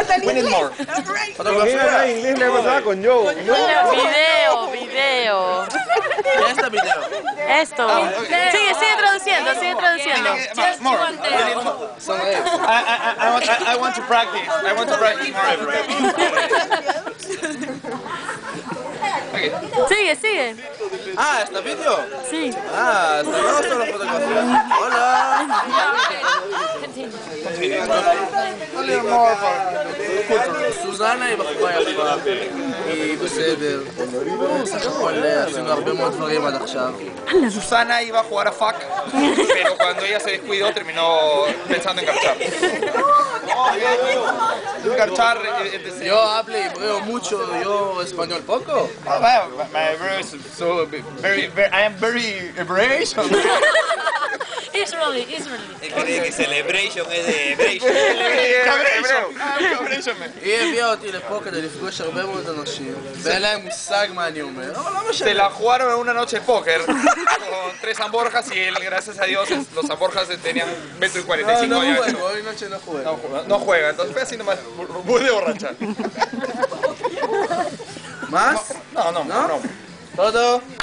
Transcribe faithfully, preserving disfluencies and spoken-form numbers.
We need more. Fotografía en inglés le pasaba con Joe. Video, video. Este video. Esto. Sigue, sigue traduciendo, sigue traduciendo. More. So, I, I, I, want, I, I want to practice. I want to practice more every day. Okay. Sigue, sigue. Ah, ¿este video? Sí. Ah, está no solo fotografía. Hola. סוזנה היא בחורה יפה, היא בסדר. סך הכל עשינו הרבה מאוד דברים עד עכשיו. Susana iba a jugar a fuck, pero cuando ella se descuidó terminó pensando en garchar. Garchar es decir... Yo hablo y veo mucho, yo español poco. My bro is so very, very, I am very British. Israeli, Israeli. cree que celebration es de celebration. היא הביאה אותי לפה כדי לפגוש הרבה מאוד אנשים, ואין להם מושג מה אני אומר, אבל לא משנה. Se la jugaron en una noche de póker con tres Zamborjas y él, gracias a Dios, los Zamborjas tenían metro y cuarenta y cinco. No, no juego, hoy noche no juega. No, no juega, entonces fue así nomás, muy de borracha. ¿Más? No, no, no. ¿Todo?